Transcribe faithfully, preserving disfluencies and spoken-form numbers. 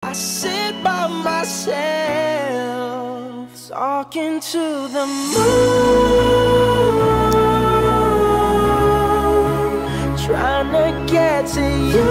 I sit by myself, talking to the moon, trying to get to you.